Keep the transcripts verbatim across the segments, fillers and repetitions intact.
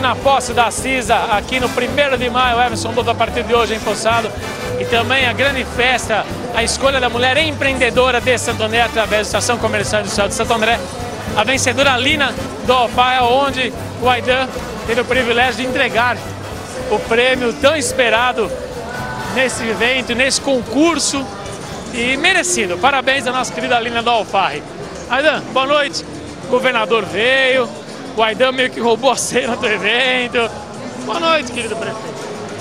na posse da CISA aqui no primeiro de maio, o Emerson Douto a partir de hoje empossado. E também a grande festa, a escolha da mulher empreendedora de Santo André através da Estação Comercial Industrial de Santo André. A vencedora Lina do Alfaia, onde o Aidan teve o privilégio de entregar o prêmio tão esperado nesse evento, nesse concurso, e merecido. Parabéns à nossa querida Lina do Alfaia. Aidan, boa noite. O governador veio, o Aidan meio que roubou a cena do evento. Boa noite, querido prefeito.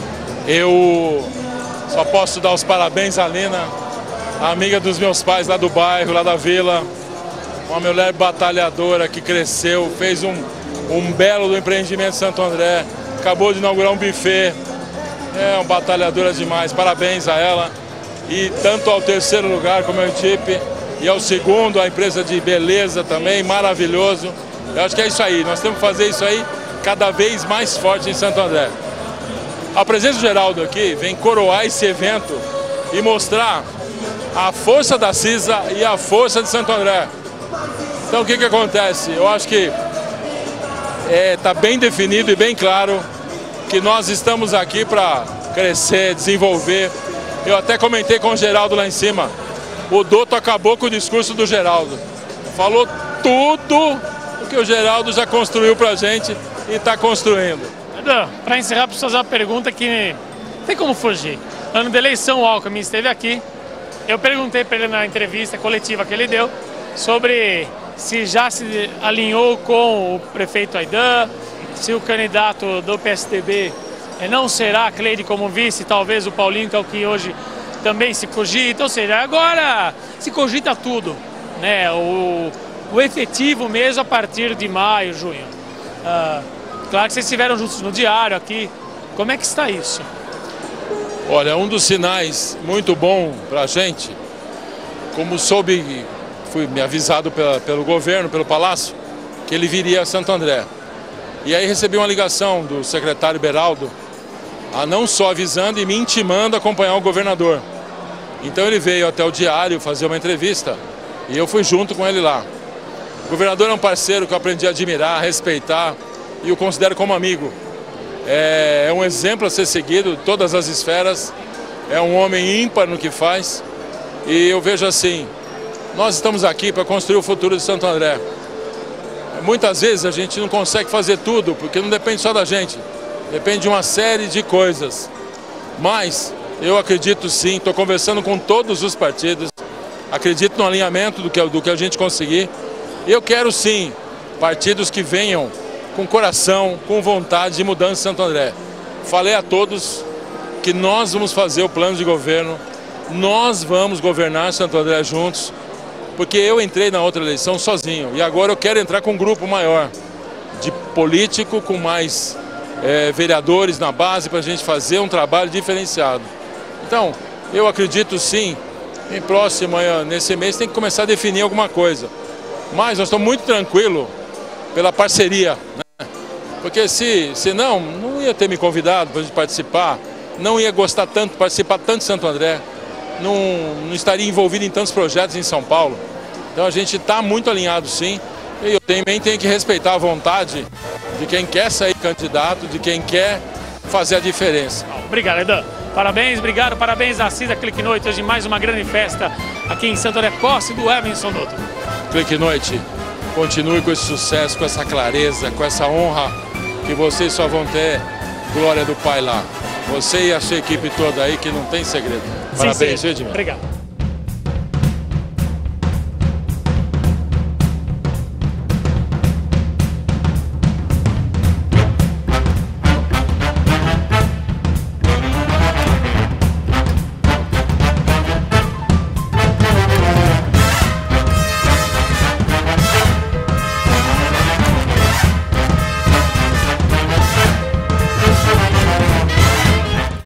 Eu só posso dar os parabéns à Lina, a amiga dos meus pais lá do bairro, lá da vila. Uma mulher batalhadora que cresceu, fez um, um belo do empreendimento de Santo André. Acabou de inaugurar um buffet. É uma batalhadora demais. Parabéns a ela. E tanto ao terceiro lugar como ao equipe. E ao segundo, a empresa de beleza também, maravilhoso. Eu acho que é isso aí. Nós temos que fazer isso aí cada vez mais forte em Santo André. A presença do Geraldo aqui vem coroar esse evento e mostrar a força da CISA e a força de Santo André. Então o que que acontece? Eu acho que está é, bem definido e bem claro que nós estamos aqui para crescer, desenvolver. Eu até comentei com o Geraldo lá em cima. O Douto acabou com o discurso do Geraldo. Falou tudo o que o Geraldo já construiu para a gente e está construindo. Para encerrar, preciso fazer uma pergunta que não tem como fugir. Ano de eleição, o Alckmin esteve aqui. Eu perguntei para ele na entrevista coletiva que ele deu sobre se já se alinhou com o prefeito Aidan, se o candidato do P S D B não será a Cleide como vice, talvez o Paulinho, que é o que hoje também se cogita. Ou seja, agora se cogita tudo, né? O, o efetivo mesmo a partir de maio, junho. Ah, claro que vocês estiveram juntos no diário aqui. Como é que está isso? Olha, um dos sinais muito bom para a gente, como soube, fui me avisado pela, pelo governo, pelo Palácio, que ele viria a Santo André. E aí recebi uma ligação do secretário Beraldo, a não só avisando e me intimando a acompanhar o governador. Então ele veio até o diário fazer uma entrevista e eu fui junto com ele lá. O governador é um parceiro que eu aprendi a admirar, a respeitar e o considero como amigo. É, é um exemplo a ser seguido em todas as esferas, é um homem ímpar no que faz e eu vejo assim, nós estamos aqui para construir o futuro de Santo André. Muitas vezes a gente não consegue fazer tudo, porque não depende só da gente, depende de uma série de coisas. Mas eu acredito sim, estou conversando com todos os partidos, acredito no alinhamento do que, do que a gente conseguir. Eu quero sim partidos que venham com coração, com vontade de mudança em Santo André. Falei a todos que nós vamos fazer o plano de governo, nós vamos governar Santo André juntos, porque eu entrei na outra eleição sozinho e agora eu quero entrar com um grupo maior de político, com mais é, vereadores na base para a gente fazer um trabalho diferenciado. Então, eu acredito sim, em próximo, nesse mês tem que começar a definir alguma coisa. Mas nós estamos muito tranquilos pela parceria, né? Porque se, se não, não ia ter me convidado para a gente participar, não ia gostar tanto, participar tanto de Santo André, não, não estaria envolvido em tantos projetos em São Paulo. Então a gente está muito alinhado sim, e eu também tenho que respeitar a vontade de quem quer sair candidato, de quem quer fazer a diferença. Obrigado, Aidan. Parabéns, obrigado, parabéns à CISA Clique Noite, hoje mais uma grande festa aqui em Santo André, posse do Emerson Douto. Clique Noite, continue com esse sucesso, com essa clareza, com essa honra, que vocês só vão ter glória do Pai lá. Você e a sua equipe toda aí, que não tem segredo. Parabéns, sim, sim. Edmir. Obrigado.